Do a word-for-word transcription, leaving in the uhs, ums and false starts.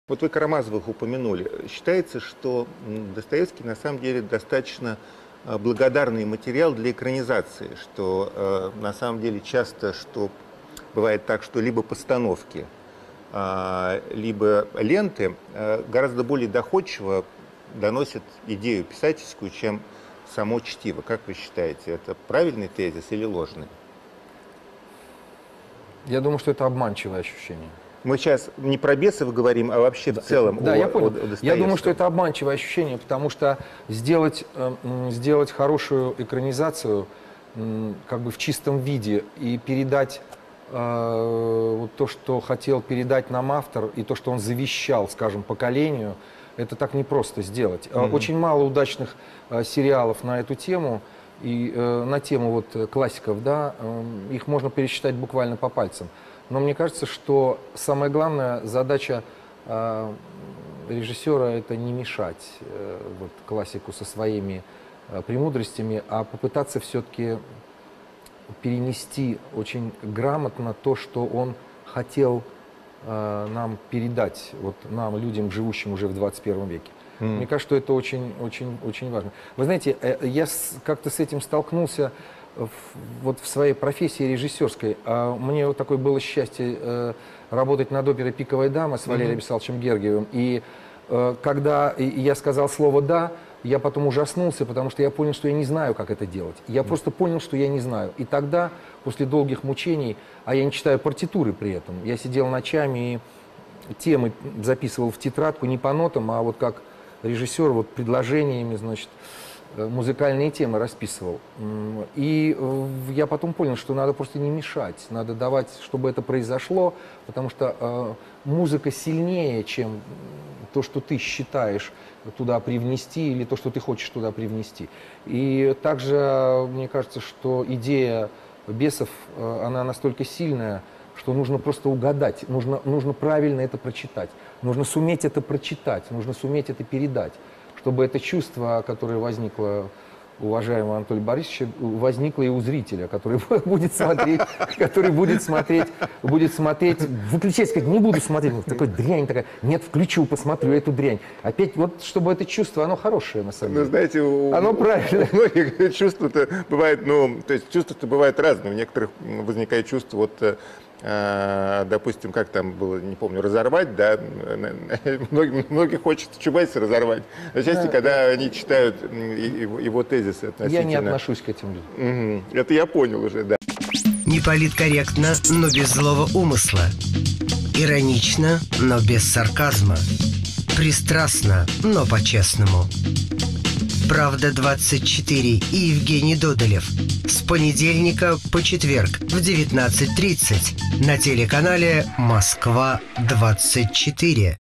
Вот вы Карамазовых упомянули. Считается, что Достоевский на самом деле достаточно благодарный материал для экранизации, что э, на самом деле часто что бывает так, что либо постановки, э, либо ленты э, гораздо более доходчиво доносят идею писательскую, чем само чтиво. Как вы считаете, это правильный тезис или ложный? Я думаю, что это обманчивое ощущение. Мы сейчас не про бесов говорим, а вообще да, в целом да, о, я понял. о Достоевском. Я думаю, что это обманчивое ощущение, потому что сделать, э, сделать хорошую экранизацию э, как бы в чистом виде и передать э, вот то, что хотел передать нам автор, и то, что он завещал, скажем, поколению, это так непросто сделать. Mm-hmm. Очень мало удачных э, сериалов на эту тему, и э, на тему вот классиков, да, э, их можно пересчитать буквально по пальцам. Но мне кажется, что самая главная задача э, режиссера – это не мешать э, вот, классику со своими э, премудростями, а попытаться все-таки перенести очень грамотно то, что он хотел э, нам передать, вот, нам, людям, живущим уже в двадцать первом веке. Mm. Мне кажется, что это очень, очень, очень важно. Вы знаете, э, я как-то с этим столкнулся В, вот в своей профессии режиссерской. А мне вот такое было счастье э, работать над оперой «Пиковая дама» с Валерием Вячеславовичем Гергиевым. И э, когда я сказал слово «да», я потом ужаснулся, потому что я понял, что я не знаю, как это делать. Я mm. просто понял, что я не знаю. И тогда, после долгих мучений, а я не читаю партитуры при этом, я сидел ночами и темы записывал в тетрадку не по нотам, а вот как режиссер, вот предложениями, значит, музыкальные темы расписывал. И я потом понял, что надо просто не мешать, надо давать, чтобы это произошло, потому что э, музыка сильнее, чем то, что ты считаешь туда привнести, или то, что ты хочешь туда привнести. И также, мне кажется, что идея «Бесов», она настолько сильная, что нужно просто угадать, нужно, нужно правильно это прочитать, нужно суметь это прочитать, нужно суметь это передать, чтобы это чувство, которое возникло у уважаемого Анатолия Борисовича, возникло и у зрителя, который будет смотреть, который будет смотреть, будет смотреть, выключать, сказать, не буду смотреть, такой дрянь такая, нет, включу, посмотрю эту дрянь. Опять вот, чтобы это чувство, оно хорошее, на самом деле. Ну, знаете, у, оно правильное. У многих чувства-то бывает, ну, то есть чувства-то бывают разные. У некоторых возникает чувство, вот, допустим, как там было, не помню, разорвать, да, многим, многим хочется Чубайса разорвать. Но часто, да, когда они читают его, его тезисы относительно... Я не отношусь к этим людям. Угу. Это я понял уже, да. Не политкорректно, но без злого умысла. Иронично, но без сарказма. Пристрастно, но по-честному. «Правда двадцать четыре» и Евгений Додолев. С понедельника по четверг в девятнадцать тридцать на телеканале «Москва двадцать четыре».